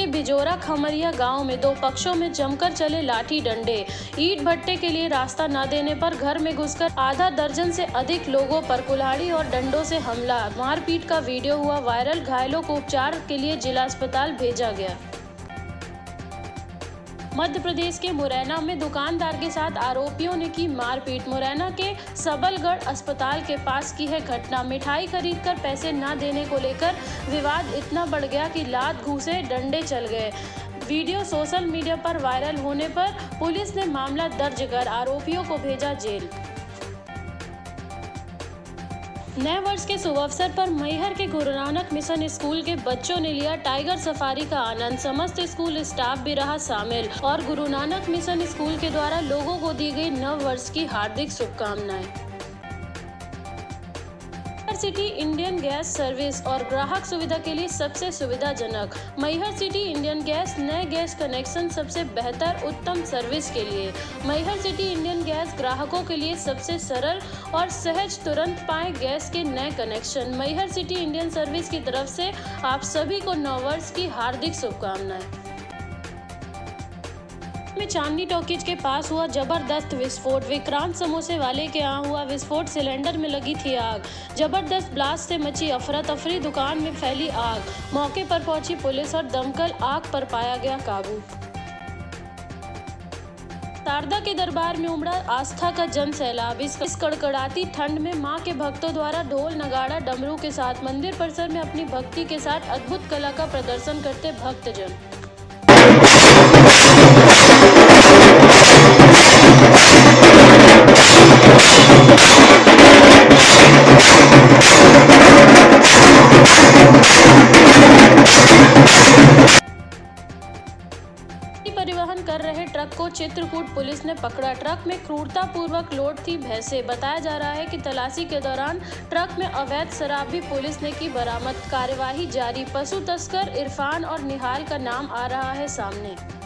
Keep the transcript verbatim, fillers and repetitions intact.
के बिजोरा खमरिया गांव में दो पक्षों में जमकर चले लाठी डंडे। ईंट भट्टे के लिए रास्ता न देने पर घर में घुसकर आधा दर्जन से अधिक लोगों पर कुल्हाड़ी और डंडों से हमला। मारपीट का वीडियो हुआ वायरल। घायलों को उपचार के लिए जिला अस्पताल भेजा गया। मध्य प्रदेश के मुरैना में दुकानदार के साथ आरोपियों ने की मारपीट। मुरैना के सबलगढ़ अस्पताल के पास की है घटना। मिठाई खरीदकर पैसे न देने को लेकर विवाद इतना बढ़ गया कि लात घूंसे डंडे चल गए। वीडियो सोशल मीडिया पर वायरल होने पर पुलिस ने मामला दर्ज कर आरोपियों को भेजा जेल। नए वर्ष के शुभ अवसर पर मैहर के गुरु नानक मिशन स्कूल के बच्चों ने लिया टाइगर सफारी का आनंद। समस्त स्कूल स्टाफ भी रहा शामिल और गुरु नानक मिशन स्कूल के द्वारा लोगों को दी गई नव वर्ष की हार्दिक शुभकामनाएं। सिटी इंडियन गैस सर्विस और ग्राहक सुविधा के लिए सबसे सुविधाजनक। मैहर सिटी इंडियन गैस नए गैस कनेक्शन सबसे बेहतर उत्तम सर्विस के लिए। मैहर सिटी इंडियन गैस ग्राहकों के लिए सबसे सरल और सहज तुरंत पाएं गैस के नए connection. Maihar city Indian service की तरफ से आप सभी को नववर्ष की हार्दिक शुभकामनाएं। में चांदनी टॉकीज के पास हुआ जबरदस्त विस्फोट। विक्रांत समोसे वाले के यहाँ हुआ विस्फोट। सिलेंडर में लगी थी आग। जबरदस्त ब्लास्ट से मची अफरा तफरी। दुकान में फैली आग। मौके पर पहुंची पुलिस और दमकल। आग पर पाया गया काबू। शारदा के दरबार में उमड़ा आस्था का जन सैलाब। इस कड़कड़ाती ठंड में मां के भक्तों द्वारा ढोल नगाड़ा डमरू के साथ मंदिर परिसर में अपनी भक्ति के साथ अद्भुत कला का प्रदर्शन करते भक्तजन। परिवहन कर रहे ट्रक को चित्रकूट पुलिस ने पकड़ा। ट्रक में क्रूरतापूर्वक लोड थी भैंसें। बताया जा रहा है कि तलाशी के दौरान ट्रक में अवैध शराब भी पुलिस ने की बरामद। कार्यवाही जारी। पशु तस्कर इरफान और निहाल का नाम आ रहा है सामने।